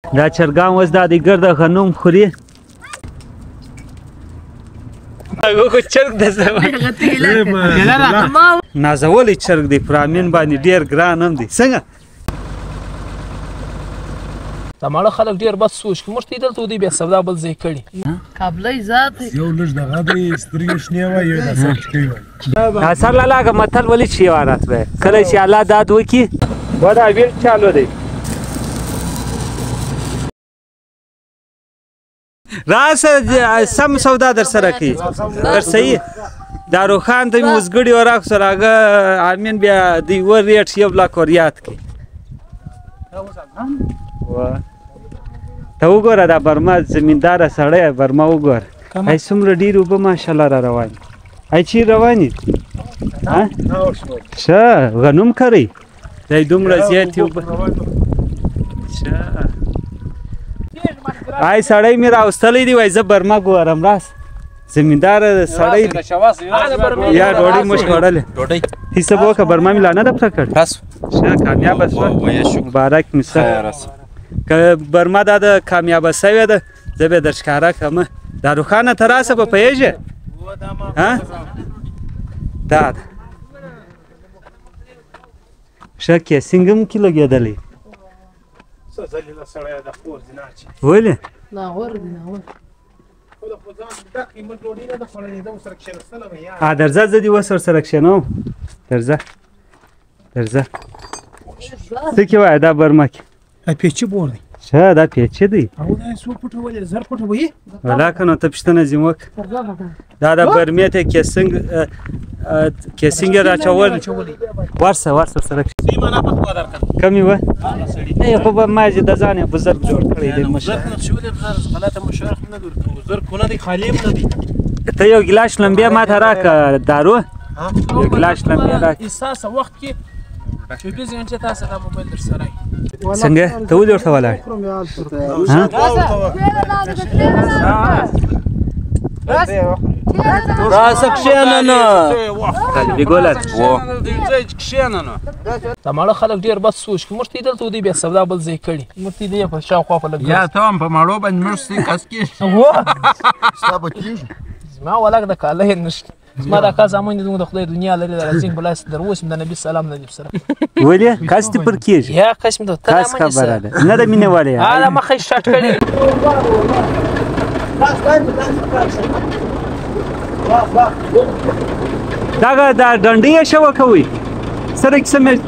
دا چرګان اوس دا د ګرده غنم خوري هغه چرګ د نازولی چرګ دی پرامین باندې ډېر ګران هم دی څنګه دا ماړه خلک ډېر بد سوچ کوي موږ ته یې دلته ودی بیا سودا بل ځای کړي کابلی ذات یو لږ دغه دی سترګې شنې وای یو د سر چټۍ وای اثر لاله که متل ولې شي عبارت وای کله چې الله داد وکړي ودا ویل چالو دی راسه سم سودا در سره کوي در صحیح داروخان ته مې اوسګړي وراخسر هغه امین بیا د یوه ریټ یو لاک ور یاد کړي ته وګوره دا برما زمینداره سړی برما وګوره ای څومره ډېرې اوبه ماشاءالله را روانې ای چیرې روانې ښه غنم کرئ دی دومره زیاتې اوبه ای سړی مې راوستلی دی وایي زه برما ګورم راست زمینداره سړی دی یا ډوډۍ موږ خوړلې حساب وکړه برما مې لا نه ده پوره کړې ښه کامیابه شوه مبارک مې شه که برما دا د کامیابه شوې ده زه به یې در ښکاره کړمه دا روښانه ته راسه به پوهېږې دا ده ښه کیسینګ هم کې لګېدلی ولې درځه زه دې اوس ورسره کښېنوم درځه درځه څه کې وایه دا برما کې پیچې بور دی ښه دا پیچې دی او دا څو پټه ولې زر پټه وایي ولاکه نو ته پوښتنه ځینې وکړه دا د برمې ته کیسینګ یې راچول ورسه ورسره کمې وه خو به ما چې د ځان یې بزرګ جوړ کړی دی ته یو ګیلاس لمبیا ما ته راکړه دارو یو ګیلاس لمبیا راکړه څنګه ته ولې ورته ولاړ راسه کښېنه نه طالبي ګوله دا ماړه خلک ډېر بد سوچ کوي موږ ته یې دلته ودی بیا سودا بل ځای کړي موږ ته یې په شاوخوا په لږ یا ته هم په ماړو باندې موږ سې کس کېږي ستا به کېږي زما ولک د کاله یې نشته زما دا کا زامن دي د خدای دنیا لري د رزق بلاس در اوس د نبی سلام نه سره ولې کاس ته پر کېږي یا قسم ته کاس خبره ده نه د مینې والے دا مخې شټ کړي دغه دا ډنډې یې شوه کوئ سره کیسه مې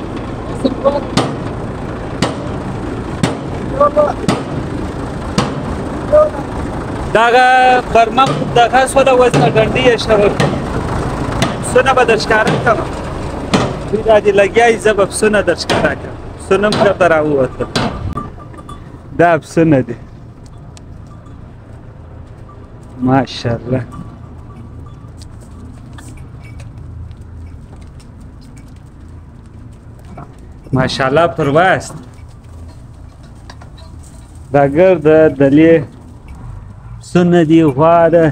دغه برما دغه سوده وزنه ډنډې یې شوه پسونه به در ښکاره کړم دوی را دې لګیا زه به پسونه در ښکاره کړم پسونه هم درته راووتل دا پسونه دي ماشاءالله ماشاءالله پرواست دا ګرده دلې پسونه دي غوا ده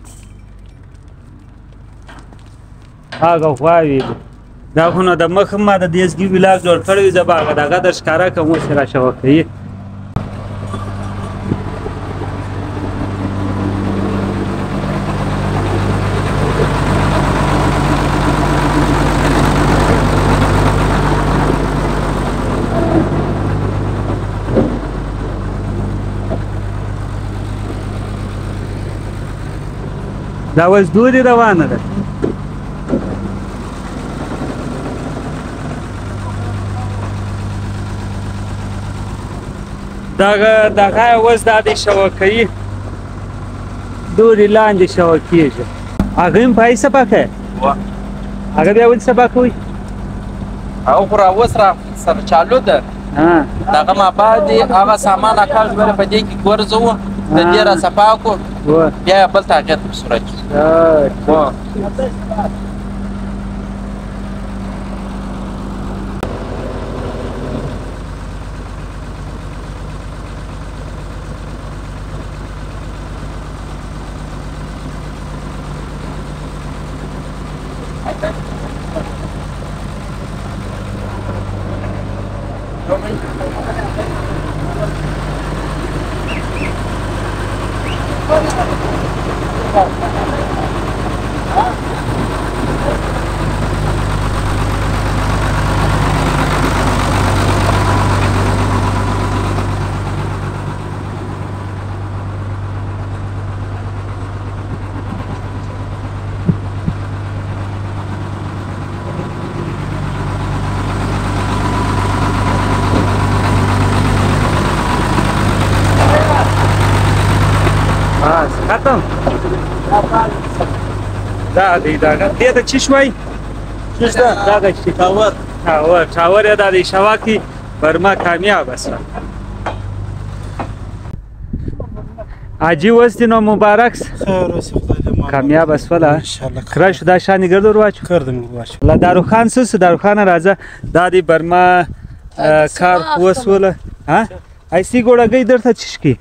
هغه غواوې دي دا خو نو د مخ ما د دیسګي ولاګ جوړ کړی وي زه به هغه دغه در ښکاره کړم اوس یې راشه وښیي دا اوس دورې روانه ده دغه اوس دا د شوکهیي دورې لاندې شوه کېږي هغه هم پای سبا کوي هغه بیا ولې سبا کوي هغه خو راوس را سره چالو ده دغه ما بعد هغه سامان اکاژ بره په دې کې ګرځوو د دې را صفا کړو بیا یې بل تاجت په صورت کې ختم دا دی دا دې ته چی شوي دا د ټاور یا د شواکي برما کامیاب اسره حاجي اوس نو مبارک کامیاب اسفله کراش دا شانی ګردور واچو الله دارو خان سس دارو خان راځه دا دی برما کار وسوله ها ایسی ګوړګي درته چشکی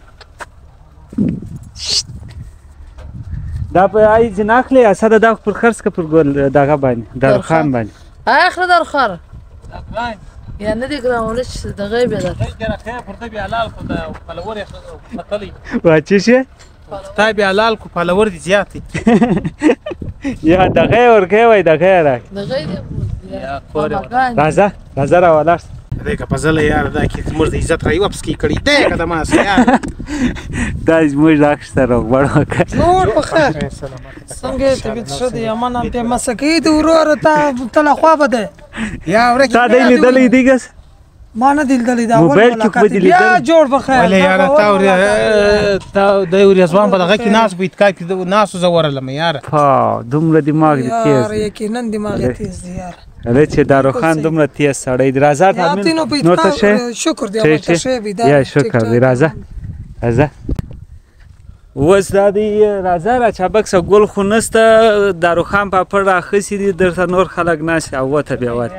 دا په ای جناخله اساده دا پر خرڅ ک پر ګل دغه باندې دارو خان باندې اخر دارو خان یا نه دي ګراولش دغه به ده پر دې حلال کو دا فلور خطلي واچی شه تابع حلال کو فلور دي زیاتي یا دغه ورګه وای دغه را دغه یا کور راځه را ولاس دغه پزله یار دا کی زموږ د عزت راي واپس کی کړی ده کده ما سره دا زموږ راکسته روغړو کړ نور په خیر څنګه ته بيت شو دی امانه په مسکی د ورور ته تل خو بده یا ورکه تا دې لیدلې دیګس ما نه دلدلې دا موبایل کې په دې یا جوړ په خیر ولې یار تا د یو ځوان په دغه کې ناس بیت کا کې ناس زورلم یار ها دومره دماغ دې تیز یار یقینا دماغ تیز دی یار له چې دارو خان دومره تیز سړی دی راځه ته نو ته شه شکر دی او ته شه بيدار یا شکر دی راځه اوس دا دی راځه را چابکسه ګل خو نسته دارو خان په پړ راخسي دي درته نور خلک ناس او وته بیا وته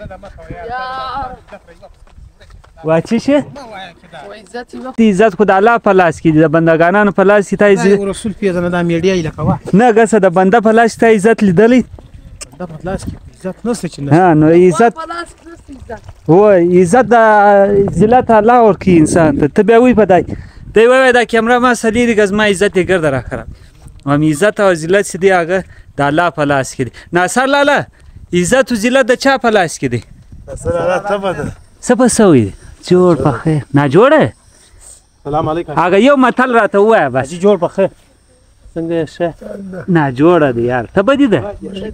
واچی شه عزت خدای الله په لاس کې د بندګانانو په لاس کې ته رسول پیژنه د میډیا لکه نه ګسه د بنده په لاس ته عزت لیدلې د په لاس کې عزت نشته چې ها نو عزت هو عزت د ذلت الله ورکی انسان ته بیا وی پدای دی وای دا کیمرا ما سلیری غز ما عزت یې ګرځ را خراب هم عزت او ذلت سدي هغه د الله په لاس کې دي ناصر لاله عزت او ذلت د چا په لاس کې دي ناصر لاله ته بده سبا سوي جوړ په خیر نه جوړه سلام علیکم هغه یو متل راته وای بس جوړ په خیر څنګه شه نه جوړه دی یار ته بدی ده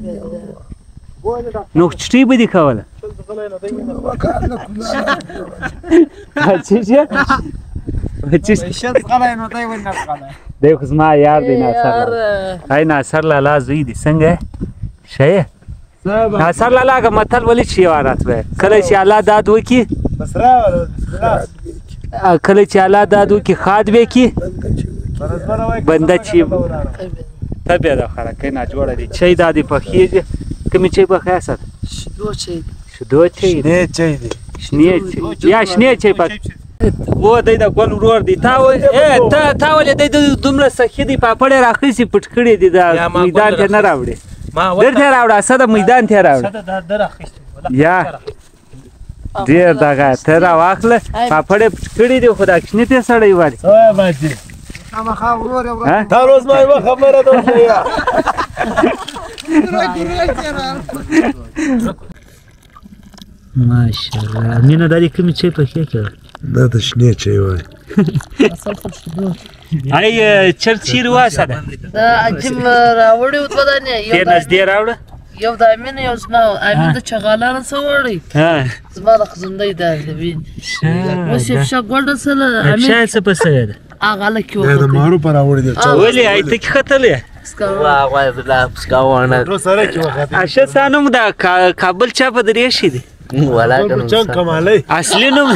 نو چټي بدی کوله چی شت قلای نو دای ونه قلای دیو زما یار دی ناصر هاي ناصر لالا زوی دی څنګه شه ناصر لالا که متل ولی چی وارات به کله چې الله داد وکي بس را کله چې الله داد وکي خاد وکي بنده چی طبيعه د خلک نه جوړه دي چي دادی په خيږي کوم چي په خاصه شدو چي نه چي دي شنه چي یا شنه چي په و دای د ګل ورور دی تا ولې د دومره سخی دی پاپړې راخېسي پټ کړې دي دا میدان ته نه راوړي درته راوړه اساده میدان ته راوړه یا ډیر دغه ته راواخله پاپړې پټ کړې دي خو دا کښنې ته سړی واري وای باندې خامخا ورور تا روز ما یو خبره ده یا ماشاءالله مینه داری کوم چي په کې کړ دا د شنه چي وای ای چرچیر واسه ده دا عجب راوړی و بدانه یو نږدې راوړه یو د امین یو زما امین د چغالانه سوړی ها زما د خزندې ده وین اوس یې شګ ګولډ سره امین شاید څه پسې ده اغه لکه دا مارو پر راوړی دي ولې آی ته خطلې واه بلا سکاونه تر سره کې وخت اشه سانم دا کابل چا په درې شي دي ولا چنګ کمالای اصلي نوم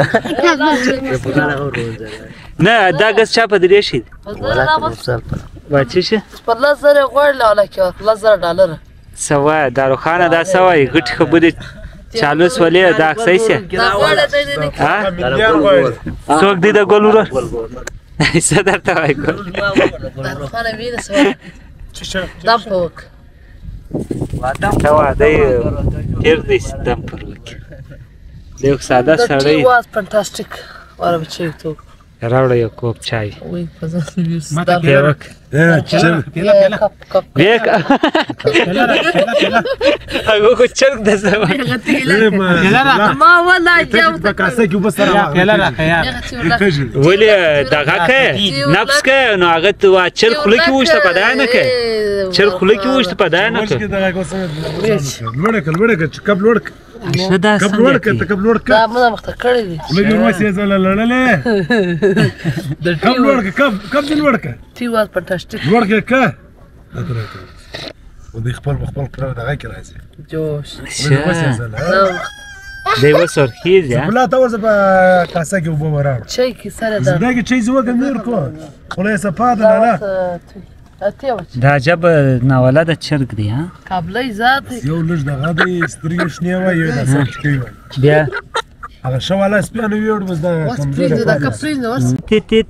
نه دا ګس چا په درې شي واچی شه په لزر غوړ لاله کې $1000 سوا دارو خانه دا سوای غټ خبرې چالو سولې دا اکسای شه ها مليار وای څوک دی د ګولورو صدر ته وای ګول خانه وینې سوال دم پوک توا دی پیر دی دم پر وک دیو ساده سړی was fantastic or a check too راوړه یو کوب چای وای په ځل یوس هغه خو چرګ د زما ما والله جو ولې دغه کې نفس کې نو هغه ته چرګ خوله کې وشته پدای نه کې چرګ خوله کې وشته پدای نه کې شدا دا مده مخته کړی دي تی واز فانتاستیک جوش دی وسرخیز یا لا تورز په کاسه کې وبو وراړ چای کی سره دا دا کې چای زوګ میر کو خلای صفاد نه لا دا جب ناوله د چرګ دی ها قابلې ذات یو لږ دغه د سترګې شنه وای یو د سم کوي بیا هغه شواله سپینو ویوړ بس دا کمزوري دا کپرین وس تیت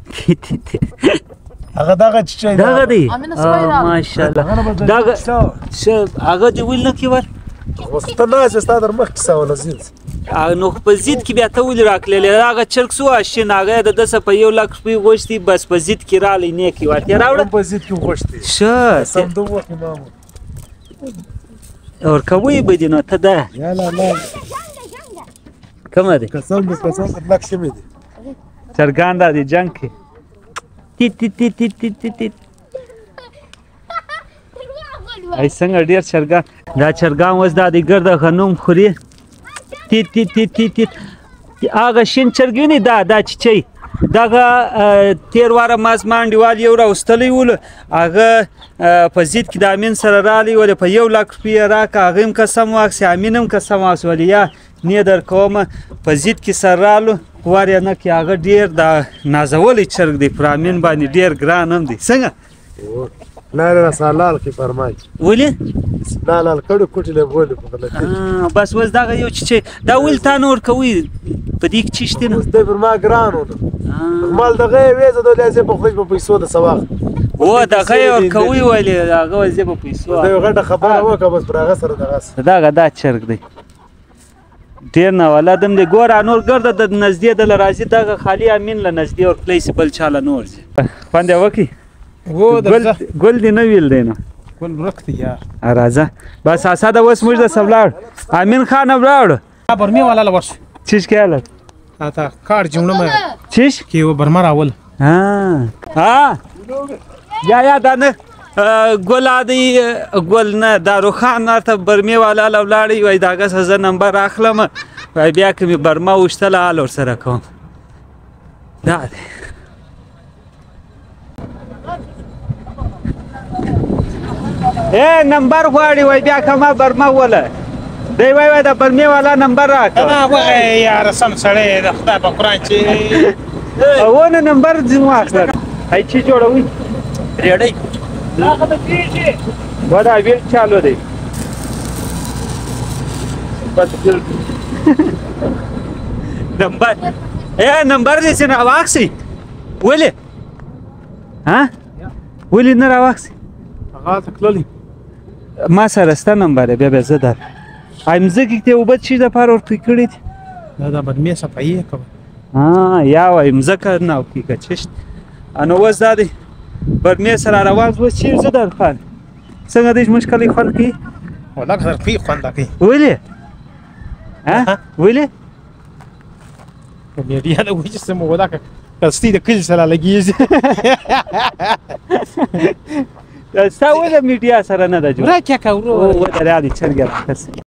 هغه دغه چای دغه دی ماشاءالله دغه هغه دی ویل نه کیور وسته نه چې در مخ کیسه ولا زید نو په زید کې بیا ته ولې راکلې هغه چرګ سو شین هغه د 10 په 1 لک روپۍ غوښتي بس په زید کې را لې نه کی ورته راوړ په زید کې غوښتي شه سم دوه امام اور کوي بدینه ته ده یا لا کومه ده قسم لک شمه دي چرګان د جنگ کې تی ای څنګه ډیر چرګان دا چرګان وز د ګرد غنوم خوري تی هغه شین چرګینی دا چي دغه تیر واره ماز مانډیوال یو راوستلی ول هغه په زید کې د امین سره رالی ول په 1 لک روپۍ راکا هغه هم قسم واکسي امینم قسم واکس ول یا نه در کوم په زید کې سره رالو واره نه کې هغه ډیر د نازولې چرګ دی پر امین باندې ډیر ګران هم دی څنګه لا سالال کی فرمای ولې لا کډو کوټی له بوله په غلطی بس وز دغه یو چې دا ول تا نور کوي په دې کې چشته نو د پر ما ګرانو مال دغه وېزه د لازم په خپل پیسو د سواغ و دغه ور کوي ولې هغه وځي په پیسو دا غټه خبره وکړه بس پر هغه سره دغه دا چرګ دی ډیر نه ولادم دی ګور انور ګرد د نزدې د لرازي دغه خالی امین له نزدې اور پلیس بل چاله نور زی باندې وکی و ګل دی نه ویل دی نو ګل ورکت یار راځه بس اساده وس موږ د سبلاړ امین خان وراړ برمی والا لورش چیش کېاله تا کار جوړه مې چیش کې و برمر اول ها یا دا نه ګل ادي ګل نه دارو خان ته برمی والا لولاړی وای داګه سزا نمبر اخلم وای بیا کې برما وشتل ال ور سره کوم دا اے نمبر غواړي وای بیا کومه برما ولا دی وای دا برمی والا نمبر راکړه وای یار سم سړی د خدای په قران چې اونه نمبر ځینو اخلم ای چې جوړوي ریډي هغه د کیږي ودا ویل چالو دی بس نمبر نمبر دې څنګه واخسي ولې ها ولې نه راوخسي هغه تکللی ما سره ست نمبر بیا زه در امزګ ته وبد شي د پاره ور کړی دا بدمه صفایه کوم یا وای مزکه نه کی کچشت انو وزدادي برمه سره راواز و چیر زه در خان څنګه دې مشکلې خپل کی ولا غیر کی خوند کی ولې ها ولې میډیا د وجه سم ودا کستې د کل سره لګیږي ستا ولې میډیا سره نه ده جوړه راکه کورو و دریا دي چرګه